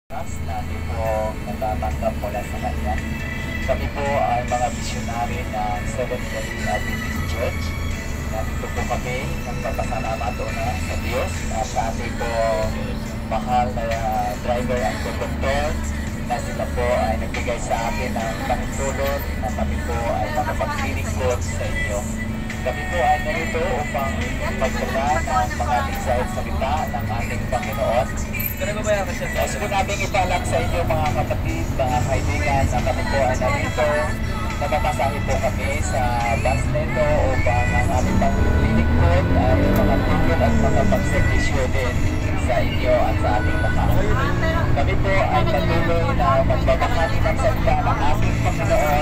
Namin po natatanggap mula sa kanya. Kami po ay mga misyonary ng Seventh Day Adventist Church. Nandito po kami nagpapasalamat una sa Diyos at sa ating po mahal na driver at conductor na sila po ay nagbigay sa akin ng pangitulong na kami po ay makapagsilingkod sa inyo. Kami po ay narito upang magdala ng mga mensahe salita ng ating Panginoon. Gusto ko namin ipaalam sa inyo mga kapatid, mga kaibigan na kami po ay narito. Nagpapasahe po kami sa bus nito upang ang aming paglilingkod ay makatulong at makapagservisyo din sa inyo at sa ating lahat. Kami po ay patuloy na magbabahagi ng salita ng ating Panginoon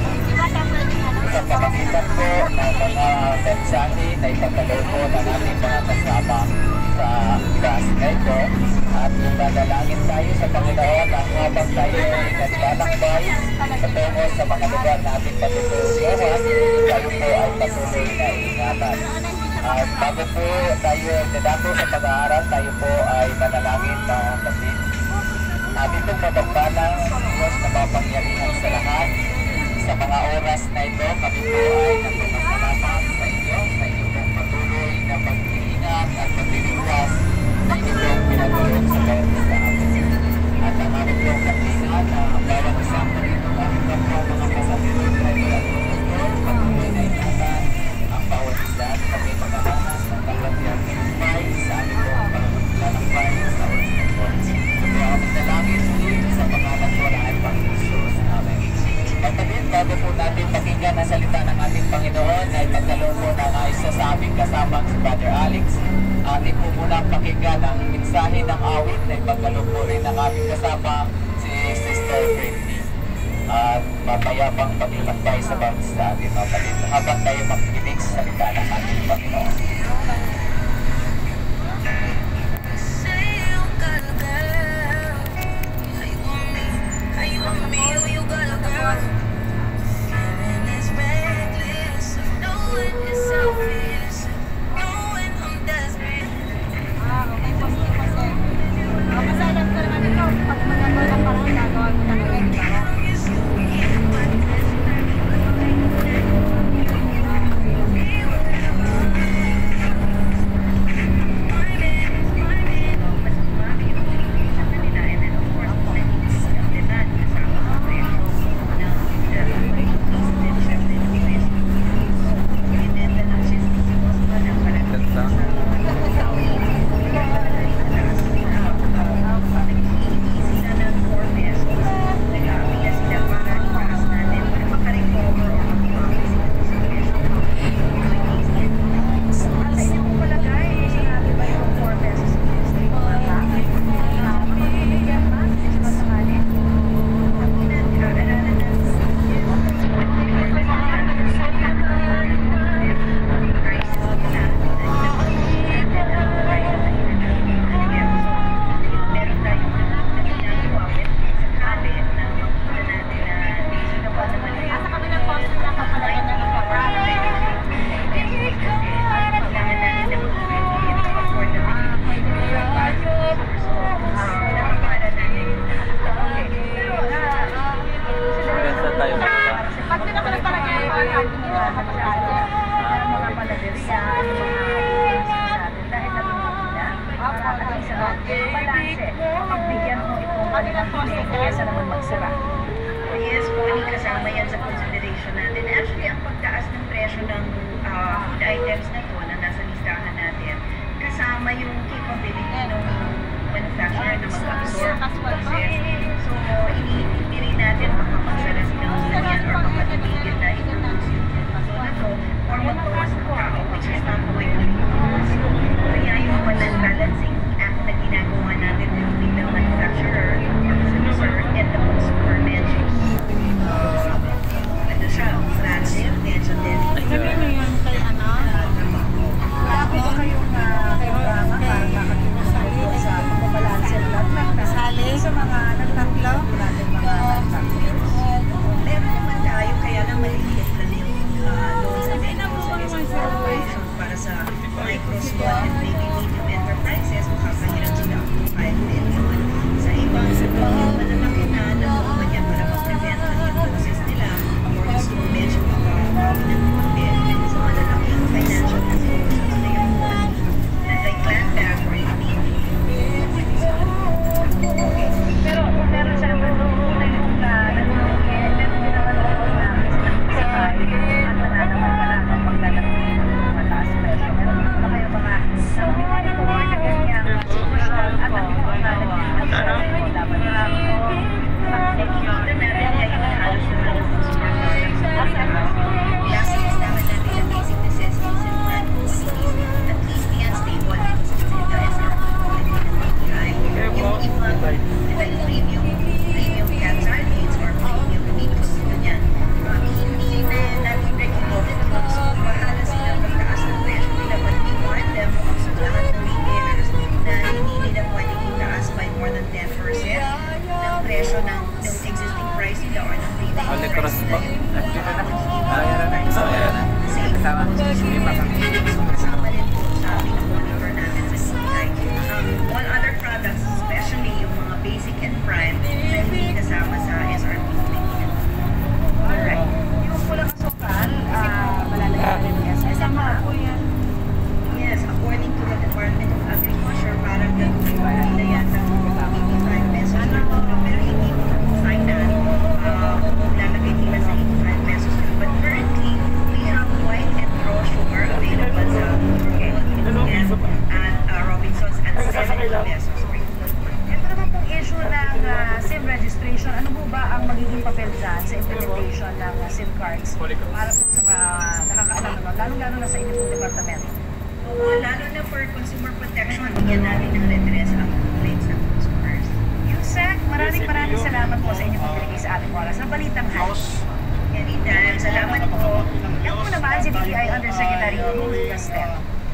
sa pamagitan po ng mga mensahe na ipagdalaw po ng ating mga kasama sa bus nito. At dadalangin tayo sa Panginoon ang habang tayo ay naglalakbay patungo sa mga lugar na ating patutulungan, tayo po ay patuloy na ingatan. At bago po tayo dadako sa pag-aaral, tayo po ay manalangin na kapatid. Amin pong mapagpalang Diyos na mapangyarihan sa lahat. Sa mga oras na ito, kami po ay nagpapasalamat sa inyo, sa inyong patuloy na pag-iingat at pagliliwas na inyong pinatulong sa bawat sa amin. At ang aming pong katingan na ang bawat isang narito kami na po mga pasahero, driver at conductor, patuloy na ingatan ang bawat isa at kami maghahanas ng kalatiang pinupay sa aming pong paglalakbay sa oras na ito. Ito ang aming dalangin dito sa pangalan ko na ay Panginoon. Amen. Kapatid, bago po natin pakinggan ang salita ng ating Panginoon ay pagdalo po ng isa sa aming kasamang si Brother Alex. Atin po muna pakinggan ang mensahe ng awit na ipagdalo po rin ng aming kasama si Sister Britney. At mapayapang paglalakbay sa bawat sa ating mga kapatid habang tayo makikinig sa salita ng ating Panginoon. Yes, po, hindi kasama yan sa consideration natin. Actually, ang pagtaas ng presyo ng food items na to na nasa listahan natin, kasama yung capability ng manufacturer na mag-absorb process. So, iniintindi rin natin baka magsala silang yan or baka tumigil na i-produce yung produto na to or magbawas ng tao, which is not going to be possible. Kaya yung balancing act na ginagawa natin between the manufacturer, producer, and the consumer medyo. Ano siya? Francis, medyo din. Ano yun kay ano? Wala ko ba kayong programa para makatulong sa iyo sa pagbabalansin lahat Kasali sa mga nagtatlo? natin mga manufacturer. Meron naman tayo, kaya lang maliliit lang yung loans na pinag-corporation para sa micro, small, and maybe medium enterprises, makakahirap sila up to 5 million. Sa ibang like premium canned sardines or premium meats, ganyan. Hindi na natin regulated yun. So, bahala sila magtaas ng presyo nila. But we warn them sa lahat ng retailers na hindi nila pwedeng itaas by more than 10% ng presyo ng existing price nila or ng retail price nila. Kasama rin po sa monitor natin sa CI. All other products, especially yung mga basic and prime, na hindi kasama sa SRP. Alright. Yung pulang asukal, malalagyan rin yes. Kasama po yan. Yes, according to the Department of Agriculture, parang gagawin pa nila yata 85 pesos per kilo. Pero hindi mo na po final. Lalagay nila sa 85 pesos. But currently, we have white and raw sugar available sa at Robinsons at 70 pesos per kilo. Ito naman pong issue ng SIM registration. Ano po ba ang magiging papel dyan sa implementation ng SIM cards para po sa mga nakakaalam naman, lalo-lalo na sa inyong pong departamento? Oo, lalo na for consumer protection, bigyan natin ng redress ang complaints ng consumers. Yusek, maraming salamat po sa inyong pagbibigay sa ating oras ng Balitang Hot. Anytime, salamat po. Yan po naman si DTI Undersecretary Rudy Castel.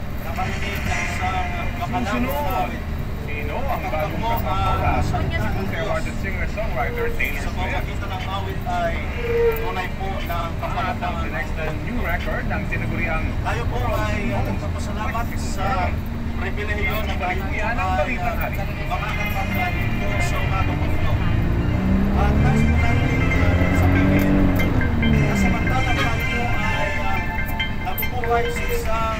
Sino ang bagong kasama sa awarded singer-songwriter Taylor Swift? Sa pagkakita ng awit ay tunay po ng kapalatan. The next new record ng tinaguriang tayo po ay magpapasalamat sa pribilehiyo ng bayuyan ng Balitang Hari. Makakapagpapalad po sa umaga po ito. At nais po natin sabihin na samantalang tayo po ay nabubuhay sa isang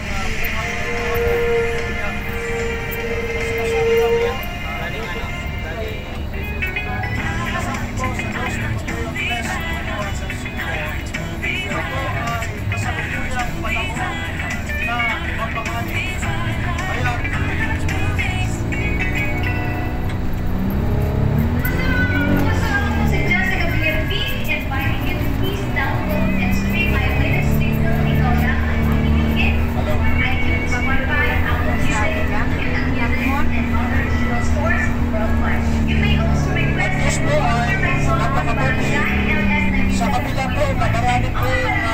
sa kabila po na marami po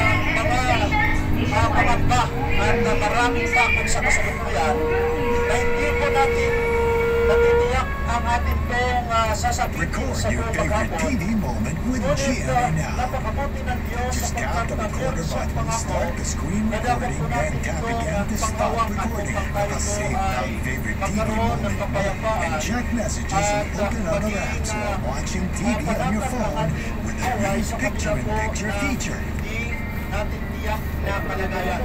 mga pangamba at maraming takot sa kasalukuyan na hindi po natin natitiyak ang ating pong sasabihin sa buong maghapon. Ngunit napakabuti ng Diyos sapagkat ang Diyos ang pangako na dapat po natin itong panghawak at kung tayo po ay magkaroon ng kapayapaan at maging panatag ay sa kabila po na hindi natin tiyak na kalagayan.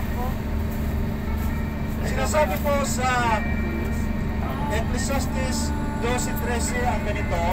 Sinasabi po sa Ecclesiastes 12:13 ang ganito,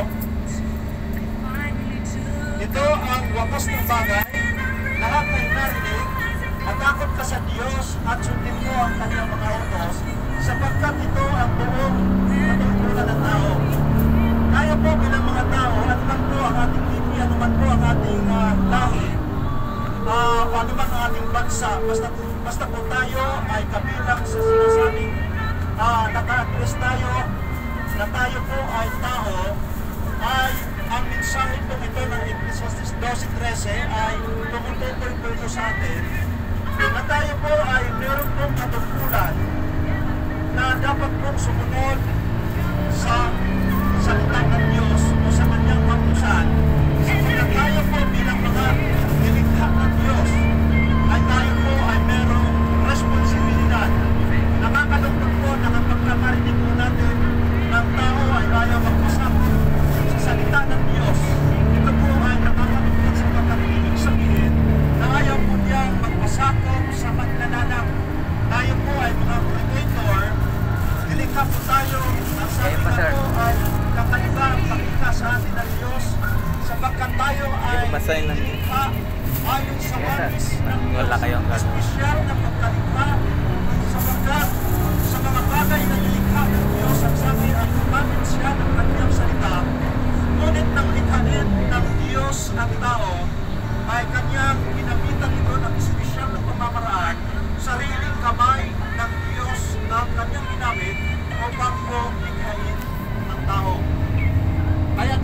ito ang wakas ng bagay, lahat ay narinig, matakot ka sa Diyos at sundin mo ang kanyang mga utos, sapagkat ito ang buong katungkulan ng tao. Tayo po bilang mga tao, at man po ang ating lipi, ano man po ang ating lahi, ano man ang ating bansa, basta po tayo ay kabilang sa sinasabing naka-address tayo, na tayo po ay tao, ay ang mensahe po ito ng Ecclesiastes 12:13 ay tumutukoy po ito sa atin, na tayo po ay meron pong katungkulan na dapat pong sumunod sa salita ng Diyos o sa kanyang pamusan. Sapagkat tayo po bilang mga nilikha ng Diyos ay tayo po ay merong responsibilidad. Nakakalungkot po na kapag nakarinig po natin ng tao ay ayaw magpasakot sa salita ng Diyos. Ito po ay nakakalungkot sapagkat ibig sabihin na ayaw po niyang magpasakot sa paglalanang. Tayo po ay mga creator, nilikha po tayo, ang sabi na po ay kakaiba ang pakita sa atin ng Diyos sapagkat tayo ay nilikha ayon sa walis ng Diyos. Espesyal na pagkalikha sapagkat sa mga bagay na nilikha ng Diyos ang sabi ay gumamit siya ng kanyang salita, ngunit nang likhain ng Diyos ang tao ay kanyang ginamitan ito ng espesyal na pamamaraan, sariling kamay ng Diyos ang kanyang ginamit upang po likhain ang tao. Kaya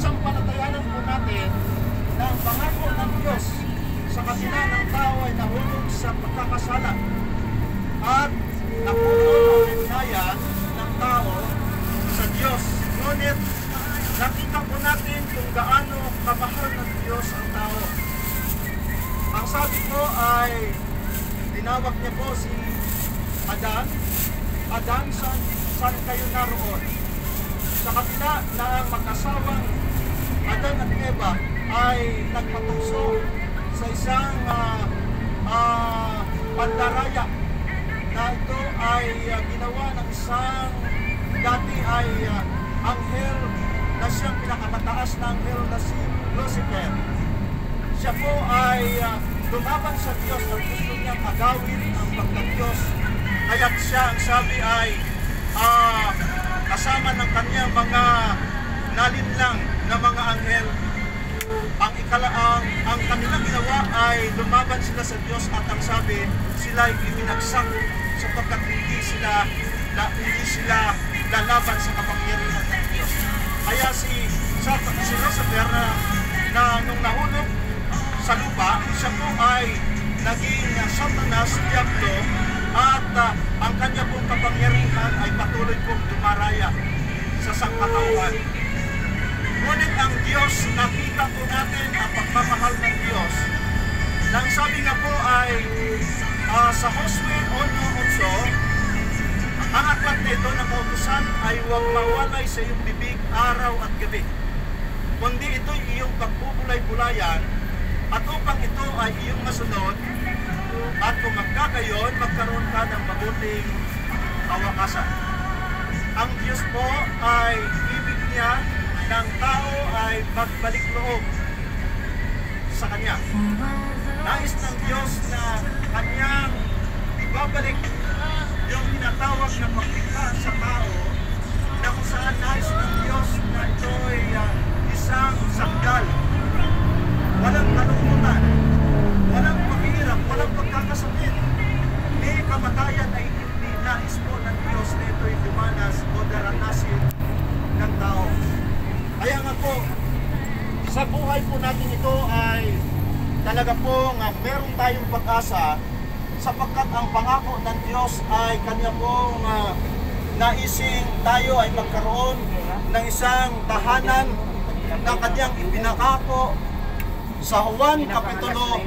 gaano kamahal ng Diyos ang tao. Ang sabi ko ay tinawag niya po si Adan. Adan, saan kayo naroon? Sa kabila na ang mag-asawang Adan at Eva ay nagpatukso sa isang pandaraya na ito ay ginawa ng isang dati ay anghel na siyang pinakamataas na anghel na si Lucifer. Siya po ay lumaban sa Diyos at gusto niya magawin ang pagka-Diyos. Kaya't siya, ang sabi ay kasama ng kanyang mga nalinlang na mga anghel. Ang kanilang ginawa ay lumaban sila sa Diyos at ang sabi, sila ay iminagsak sapagkat hindi sila lalaban sa kapangyarihan ng Diyos. Kaya si Lucifer na nung nahulog sa lupa, siya po ay naging Satanas, Diablo, at ang kanya pong kapangyarihan ay patuloy pong dumaraya sa sangkatauhan. Ngunit ang Diyos, nakita po natin ang pagmamahal ng Diyos. Nang sabi nga po ay sa Josue 1:8, ang aklat nito na kautusan ay huwag mawalay sa iyong bibig araw at gabi, kundi ito'y iyong pagbubulay-bulayan, at upang ito ay iyong masunod, at kung magkagayon, magkaroon ka ng mabuting kawakasan. Ang Diyos po ay ibig niya ng tao ay magbalik loob sa Kanya. Nais ng Diyos na Kanyang ibabalik yung tinatawag na paglikha sa tao, na kung saan nais ng Diyos na ito ay isang sakdal. Walang kalungkutan, walang paghihirap, walang pagkakasakit. May kamatayan ay hindi nais po ng Diyos na ito'y dumanas o daranasin ng tao. Kaya nga po, sa buhay po natin ito ay talaga po nga meron tayong pag-asa sapagkat ang pangako ng Diyos ay Kanya pong naising tayo ay magkaroon ng isang tahanan na Kanyang ipinangako sa Juan Kapitulo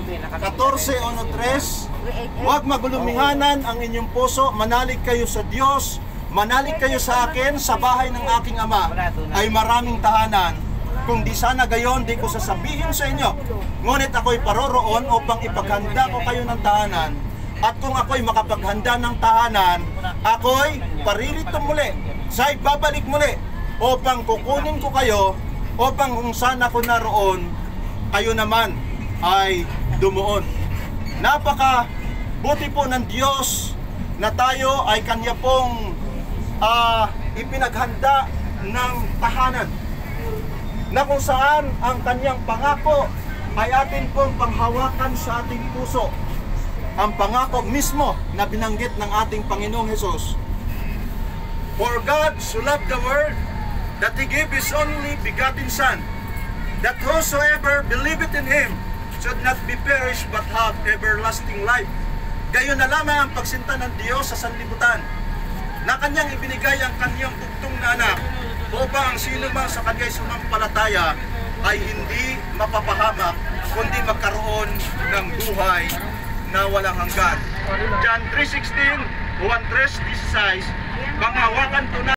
14:3. Huwag magulumihanan ang inyong puso, manalig kayo sa Diyos, manalig kayo sa akin, sa bahay ng aking Ama ay maraming tahanan. Kung di sana gayon, di ko sasabihin sa inyo. Ngunit ako'y paroroon upang ipaghanda ko kayo ng tahanan. At kung ako'y makapaghanda ng tahanan, ako'y paririto muli, sa'y babalik muli, upang kukunin ko kayo, upang kung saan ako naroon, kayo naman ay dumuon. Napaka buti po ng Diyos na tayo ay Kanya pong ipinaghanda ng tahanan, na kung saan ang Kanyang pangako ay atin pong panghawakan sa ating puso. Ang pangako mismo na binanggit ng ating Panginoong Hesus. For God so loved the world that He gave His only begotten Son, that whosoever believeth in Him should not be perished but have everlasting life. Gayon na lamang ang pagsinta ng Diyos sa sanlibutan, na Kanyang ibinigay ang Kanyang bugtong na anak, upang ang sino man sa Kanya'y sumampalataya ay hindi mapapahamak, kundi magkaroon ng buhay na walang hanggan. John 3:16, Juan 3:16, panghawakan ko na